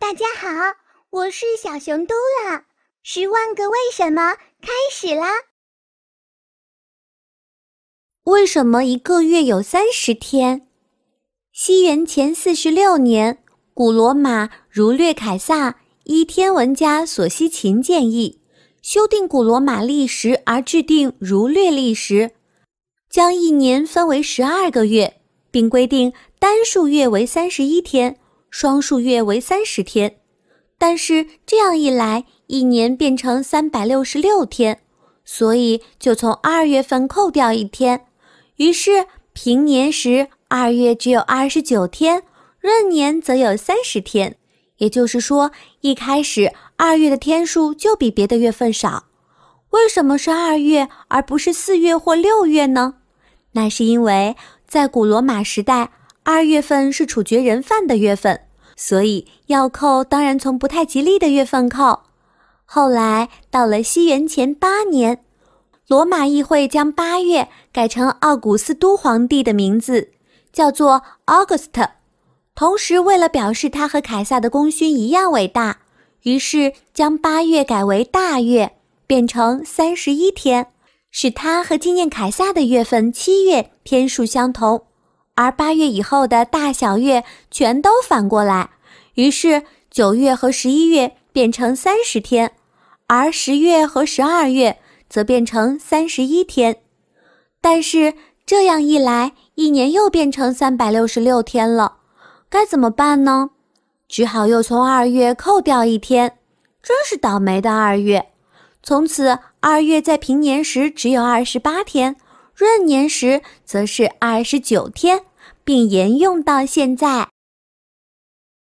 大家好，我是小熊嘟啦，10万个为什么开始啦！ 为什么一个月有30天？西元前46年，古罗马儒略凯撒依天文家索西秦建议，修订古罗马历时而制定儒略历时，将一年分为12个月，并规定单数月为31天，双数月为30天。但是这样一来，一年变成366天，所以就从2月份扣掉一天。于是平年时2月只有29天，闰年则有30天。也就是说，一开始2月的天数就比别的月份少。为什么是2月而不是4月或6月呢？那是因为在古罗马时代，2月份是处决人犯的月份，所以要扣当然从不太吉利的月份扣。后来到了西元前8年，罗马议会将8月改成奥古斯都皇帝的名字，叫做 August。 同时为了表示他和凯撒的功勋一样伟大，于是将8月改为大月，变成31天，使他和纪念凯撒的月份7月天数相同。而8月以后的大小月全都反过来，于是9月和11月变成30天，而10月和12月则变成31天。但是这样一来，一年又变成366天了，该怎么办呢？只好又从2月扣掉一天，真是倒霉的2月。从此2月在平年时只有28天，闰年时则是29天，并沿用到现在。